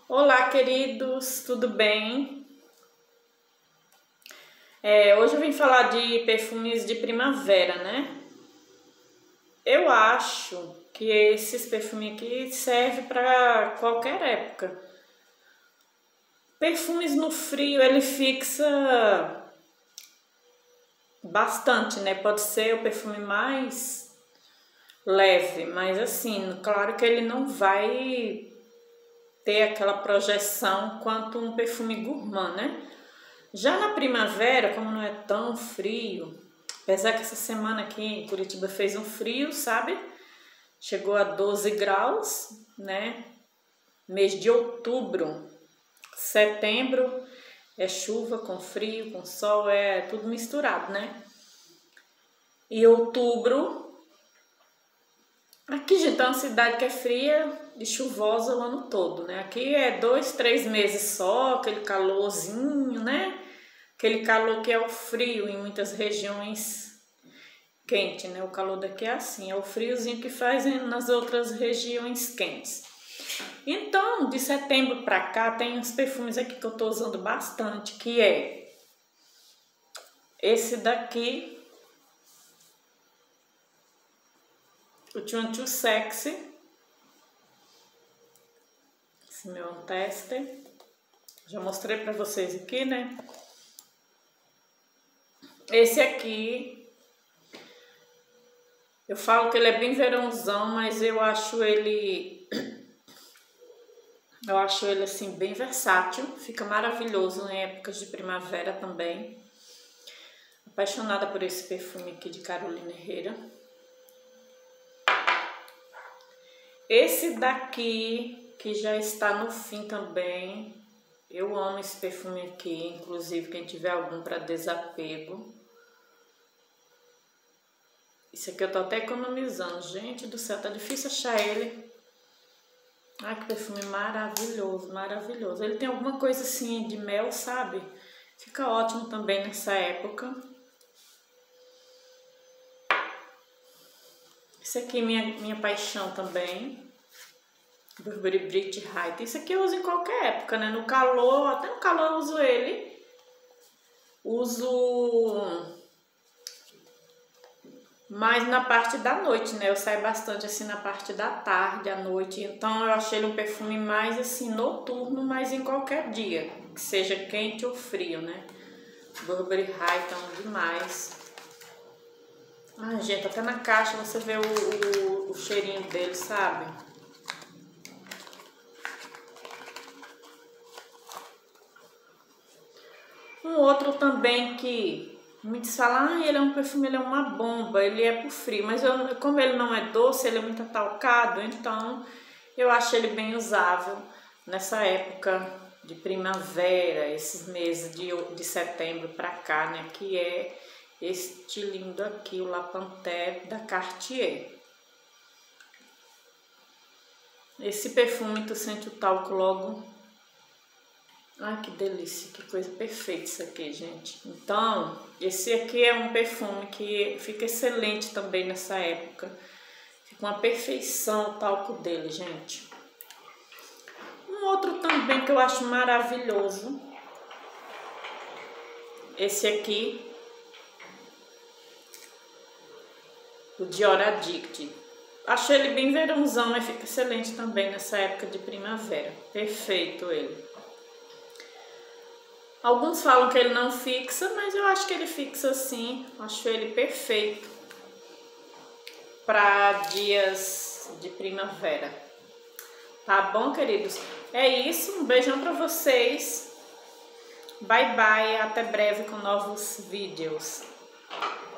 Olá, queridos, tudo bem? Hoje eu vim falar de perfumes de primavera, né? Eu acho que esses perfumes aqui servem para qualquer época. Perfumes no frio, ele fixa bastante, né? Pode ser o perfume mais leve, mas assim, claro que ele não vai ter aquela projeção quanto um perfume gourmand, né? Já na primavera, como não é tão frio, apesar que essa semana aqui em Curitiba fez um frio, sabe? Chegou a 12 graus, né? Mês de outubro, setembro é chuva com frio, com sol, é tudo misturado, né? E outubro, aqui, gente, é uma cidade que é fria e chuvosa o ano todo, né? Aqui é 2, 3 meses só, aquele calorzinho, né? Aquele calor que é o frio em muitas regiões quente, né? O calor daqui é assim, é o friozinho que faz nas outras regiões quentes. Então, de setembro pra cá, tem uns perfumes aqui que eu tô usando bastante, que é esse daqui, o Too Sexy, esse meu tester. Já mostrei pra vocês aqui, né? Esse aqui, eu falo que ele é bem verãozão, mas eu acho ele assim bem versátil, fica maravilhoso em épocas de primavera também. Apaixonada por esse perfume aqui de Carolina Herrera. Esse daqui, que já está no fim também, eu amo esse perfume aqui, inclusive quem tiver algum para desapego. Esse aqui eu tô até economizando, gente do céu, tá difícil achar ele. Ai, que perfume maravilhoso, maravilhoso. Ele tem alguma coisa assim de mel, sabe? Fica ótimo também nessa época. Esse aqui é minha paixão também. Burberry Brit Height. Esse aqui eu uso em qualquer época, né? No calor, até no calor eu uso ele. Uso mais na parte da noite, né? Eu saio bastante assim na parte da tarde, à noite. Então eu achei ele um perfume mais assim noturno, mas em qualquer dia, que seja quente ou frio, né? Burberry Height, demais. Ah, gente, até na caixa você vê o cheirinho dele, sabe? Um outro também que muitos falam, ele é um perfume, ele é uma bomba, ele é pro frio, mas como ele não é doce, ele é muito atalcado, então eu acho ele bem usável nessa época de primavera, esses meses de setembro pra cá, né, que é este lindo aqui, o La Panthère da Cartier. Esse perfume tu sente o talco logo. Ai, que delícia, que coisa perfeita isso aqui, gente. Então, esse aqui é um perfume que fica excelente também nessa época. Fica uma perfeição o talco dele, gente. Um outro também que eu acho maravilhoso. Esse aqui. O Dior Addict. Acho ele bem verãozão, mas fica excelente também nessa época de primavera. Perfeito ele. Alguns falam que ele não fixa, mas eu acho que ele fixa sim. Acho ele perfeito para dias de primavera. Tá bom, queridos? É isso. Um beijão para vocês. Bye, bye. Até breve com novos vídeos.